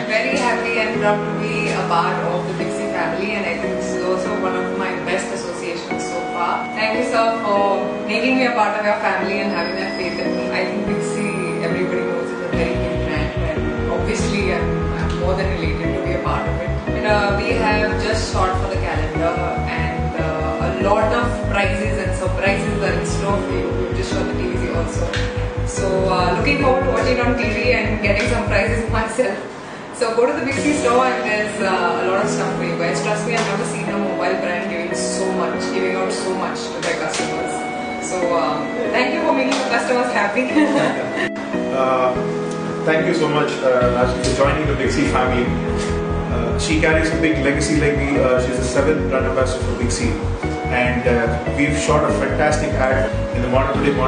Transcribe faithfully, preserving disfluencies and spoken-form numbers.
I'm very happy and proud to be a part of the BigC family, and I think this is also one of my best associations so far. Thank you, sir, for making me a part of your family and having that faith in me. I think BigC, everybody knows, is a very big brand, and obviously I'm, I'm more than related to be a part of it. And, uh, we have just sought for the calendar, and uh, a lot of prizes and surprises are in store for you. We've just shot the T V also. So uh, looking forward to watching it on T V and getting some prizes myself. So go to the BigC store and there's uh, a lot of stuff for you guys. Trust me, I've never seen a mobile brand giving so much, giving out so much to their customers. So um, thank you for making the customers happy. uh, thank you so much, uh, Raashi, for joining the BigC family. Uh, she carries a big legacy like me. Uh, she's the seventh brand ambassador for BigC, and uh, we've shot a fantastic ad in the Modern Today